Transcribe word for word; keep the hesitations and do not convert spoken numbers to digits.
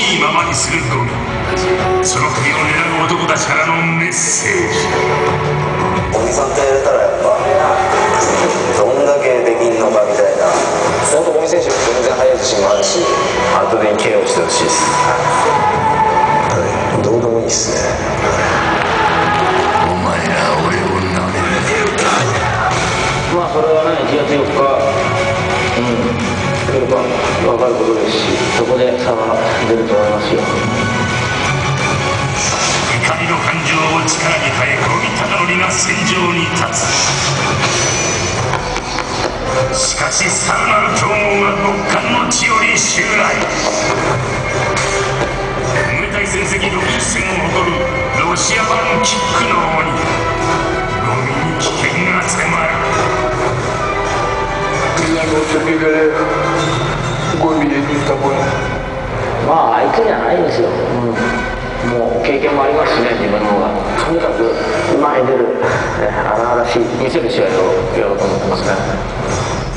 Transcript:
しいままにするゴミ、その首を狙う男たちからのメッセージ。 おじさんとやれたらやっぱどんだけできんのかみたいな。本当ゴミ選手全然速い自信もあるし、後で ケーオー してほしいです。はい、どうでもいいっすね。 お前ら俺をなめるなよ。 まあそれはね、いちがつよっか、うん、来れば分かることですし、そこで差が出ると思いますよ。 怒りの感情を力に変え、ゴミ忠則が戦場に立つ。しかしさらなる強豪が極寒の地より襲来。無対戦績ろくじゅっせんを誇るロシア版キックの鬼、ゴミに危険が迫る。 まああいつじゃないですよ、うん、もう経験もありますしね、自分の方がとにかく前に出る、ね、荒々しい見せる試合をやろうと思ってますね。